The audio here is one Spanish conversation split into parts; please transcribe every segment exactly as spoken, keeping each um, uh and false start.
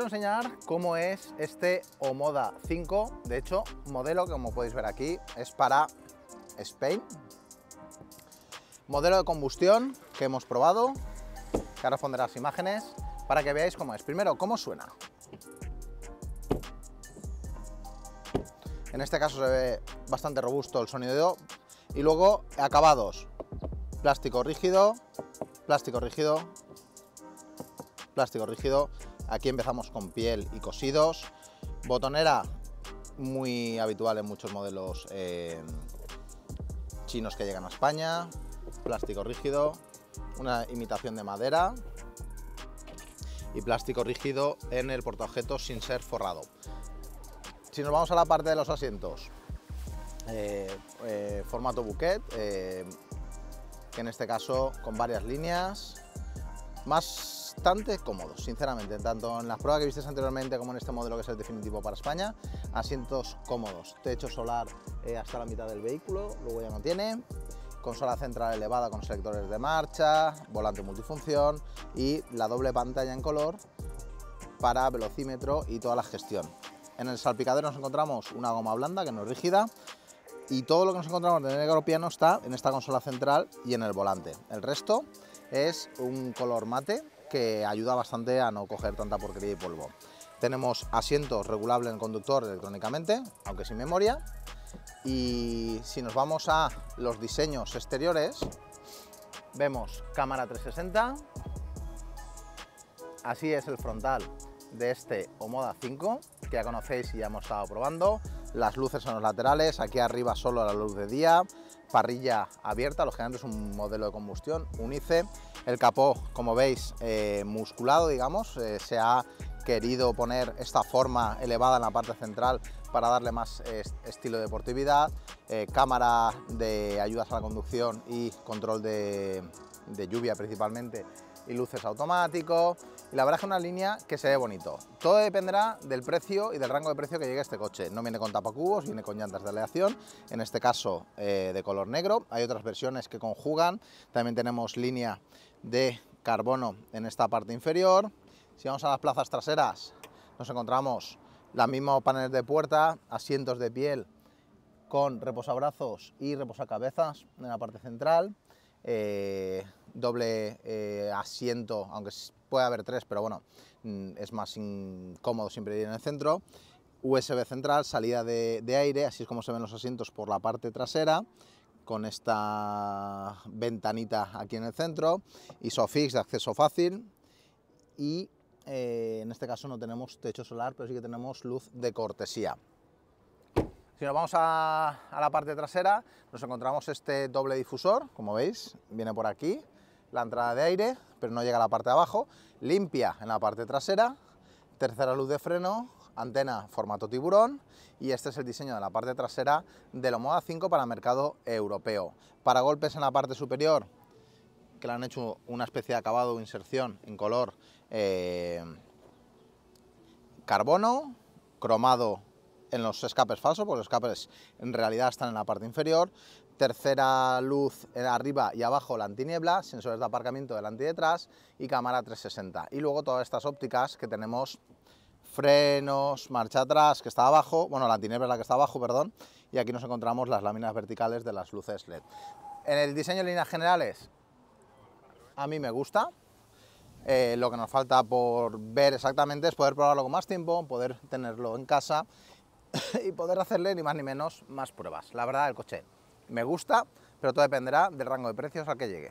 quiero enseñar cómo es este Omoda cinco. De hecho, modelo que como podéis ver aquí es para Spain. Modelo de combustión que hemos probado, que ahora os pondré las imágenes para que veáis cómo es. Primero, cómo suena. En este caso se ve bastante robusto el sonido. Y luego, acabados. Plástico rígido, plástico rígido, plástico rígido. Aquí empezamos con piel y cosidos. Botonera muy habitual en muchos modelos eh, chinos que llegan a España. Plástico rígido, una imitación de madera y plástico rígido en el portaobjetos sin ser forrado. Si nos vamos a la parte de los asientos, eh, eh, formato bouquet, eh, que en este caso con varias líneas, bastante cómodos, sinceramente, tanto en las pruebas que visteis anteriormente como en este modelo que es el definitivo para España. Asientos cómodos, techo solar eh, hasta la mitad del vehículo, luego ya no tiene. Consola central elevada con selectores de marcha, volante multifunción y la doble pantalla en color para velocímetro y toda la gestión. En el salpicadero nos encontramos una goma blanda que no es rígida y todo lo que nos encontramos de negro piano está en esta consola central y en el volante. El resto es un color mate que ayuda bastante a no coger tanta porquería y polvo. Tenemos asientos regulables en el conductor electrónicamente, aunque sin memoria. Y si nos vamos a los diseños exteriores, vemos cámara trescientos sesenta, así es el frontal de este Omoda cinco, que ya conocéis y ya hemos estado probando. Las luces en los laterales, aquí arriba solo la luz de día, parrilla abierta, lógicamente es un modelo de combustión, Unice. El capó, como veis, eh, musculado, digamos, eh, se ha querido poner esta forma elevada en la parte central para darle más eh, estilo de deportividad, eh, cámara de ayudas a la conducción y control de, de lluvia principalmente, y luces automático. Y la verdad es que una línea que se ve bonito. Todo dependerá del precio y del rango de precio que llegue este coche. No viene con tapacubos, viene con llantas de aleación, en este caso eh, de color negro. Hay otras versiones que conjugan. También tenemos línea de carbono en esta parte inferior. Si vamos a las plazas traseras, nos encontramos los mismos paneles de puerta, asientos de piel con reposabrazos y reposacabezas en la parte central. Eh, doble eh, asiento, aunque puede haber tres, pero bueno, es más incómodo siempre ir en el centro. U S B central, salida de, de aire, así es como se ven los asientos por la parte trasera, con esta ventanita aquí en el centro. Isofix de acceso fácil y eh, en este caso no tenemos techo solar, pero sí que tenemos luz de cortesía. Si nos vamos a, a la parte trasera, nos encontramos este doble difusor, como veis, viene por aquí, la entrada de aire, pero no llega a la parte de abajo, limpia en la parte trasera, tercera luz de freno, antena formato tiburón, y este es el diseño de la parte trasera del Omoda cinco para el mercado europeo. Para golpes en la parte superior, que le han hecho una especie de acabado o inserción en color eh, carbono, cromado en los escapes falsos, porque los escapes en realidad están en la parte inferior. Tercera luz arriba y abajo la antiniebla, sensores de aparcamiento delante y detrás y cámara trescientos sesenta. Y luego todas estas ópticas que tenemos, frenos, marcha atrás que está abajo, bueno, la antiniebla es la que está abajo, perdón, y aquí nos encontramos las láminas verticales de las luces L E D. En el diseño en líneas generales, a mí me gusta. Eh, lo que nos falta por ver exactamente es poder probarlo con más tiempo, poder tenerlo en casa y poder hacerle ni más ni menos más pruebas. La verdad, el coche me gusta, pero todo dependerá del rango de precios al que llegue.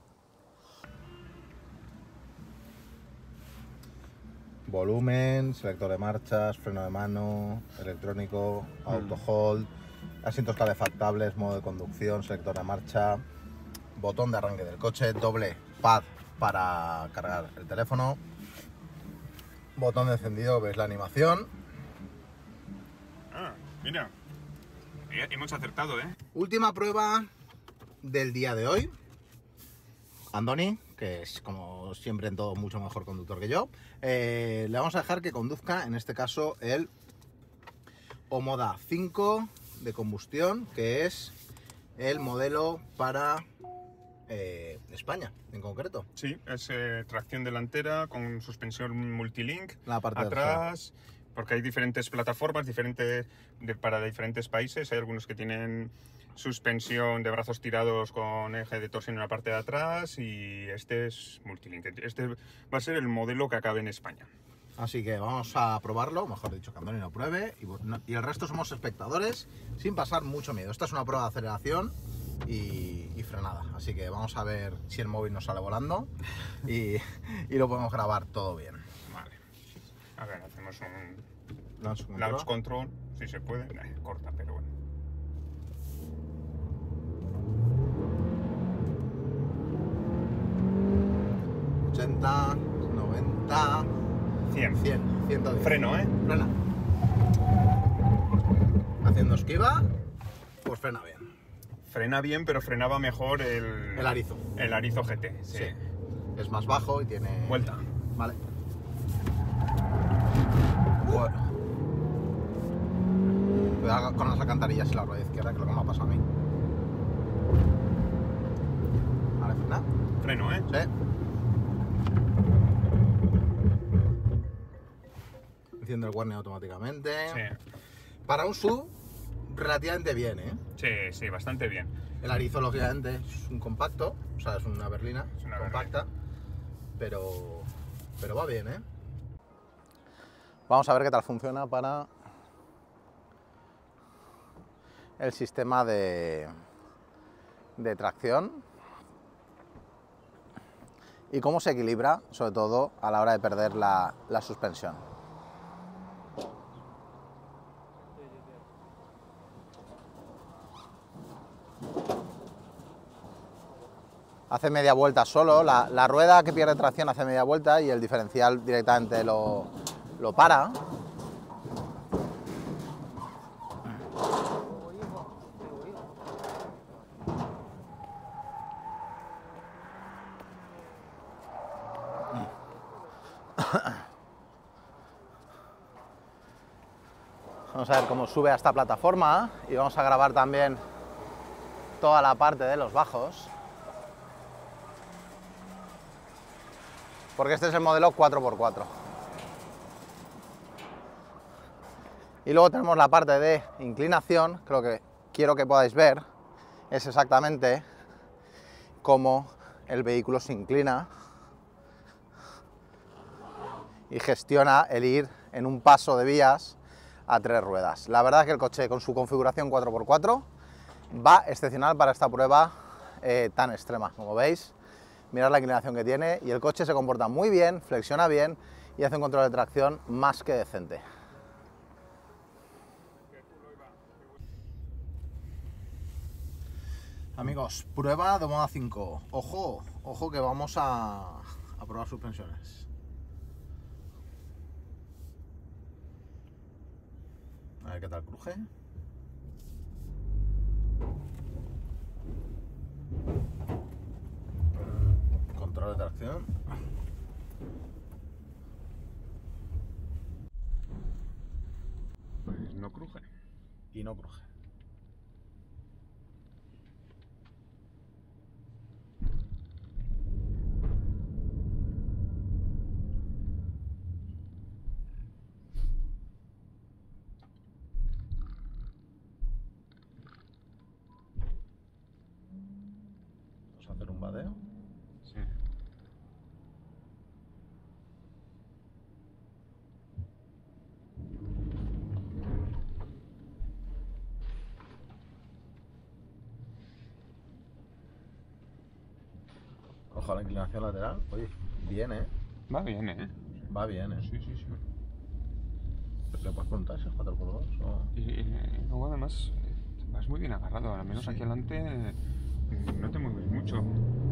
Volumen, selector de marchas, freno de mano, electrónico, auto hold, asientos calefactables, modo de conducción, selector de marcha, botón de arranque del coche, doble pad para cargar el teléfono, botón de encendido, veis la animación. Ah, mira, hemos acertado, ¿eh? Última prueba del día de hoy. Andoni, que es como siempre en todo mucho mejor conductor que yo, eh, le vamos a dejar que conduzca, en este caso, el Omoda cinco de combustión, que es el modelo para eh, España, en concreto. Sí, es eh, tracción delantera con suspensión multilink La parte atrás, porque hay diferentes plataformas diferentes de, para diferentes países. Hay algunos que tienen suspensión de brazos tirados con eje de torsión en la parte de atrás y este es multilink. Este va a ser el modelo que acabe en España. Así que vamos a probarlo, mejor dicho, que Andoni lo pruebe y, y el resto somos espectadores sin pasar mucho miedo. Esta es una prueba de aceleración y, y frenada, así que vamos a ver si el móvil nos sale volando y, y lo podemos grabar todo bien. Vale. A ver, hacemos un Launch control, launch control si se puede. Eh, corta, pero bueno. ochenta, noventa, cien. cien, ciento diez. Freno, ¿eh? Frena. Haciendo esquiva, pues frena bien. Frena bien, pero frenaba mejor el... El Arizo. El Arizo G T, sí. Sí. Es más bajo y tiene... Vuelta. Vale. Bueno. Cuidado con las alcantarillas y la rueda izquierda, que es lo que me ha pasado a mí. Vale, frena. Freno, ¿eh? Sí. Enciende el warning automáticamente. Sí. Para un S U V, relativamente bien, ¿eh? Sí, sí, bastante bien. El Arizo, lógicamente, es un compacto, o sea, es una berlina Es una compacta, pero, pero va bien, ¿eh? Vamos a ver qué tal funciona para el sistema de, de tracción y cómo se equilibra, sobre todo a la hora de perder la, la suspensión. Hace media vuelta solo, la, la rueda que pierde tracción hace media vuelta y el diferencial directamente lo, lo para. Vamos a ver cómo sube a esta plataforma y vamos a grabar también toda la parte de los bajos. Porque este es el modelo cuatro por cuatro. Y luego tenemos la parte de inclinación, que lo que quiero que podáis ver es exactamente cómo el vehículo se inclina y gestiona el ir en un paso de vías a tres ruedas. La verdad es que el coche con su configuración cuatro por cuatro va excepcional para esta prueba eh, tan extrema, como veis. Mirad la inclinación que tiene y el coche se comporta muy bien, flexiona bien y hace un control de tracción más que decente. Amigos, prueba de Omoda cinco. Ojo, ojo que vamos a, a probar suspensiones. A ver qué tal cruje. Control de tracción. Pues no cruje. Y no cruje. Vamos a hacer un badeo. Sí. Ojo a la inclinación lateral. Oye, bien, ¿eh? Va bien, ¿eh? Va bien, ¿eh? Sí, sí, sí. ¿Le puedes preguntar si es cuatro por dos o...? Y, y luego además eh, vas muy bien agarrado, al menos Sí. aquí adelante eh, no te mueves mucho.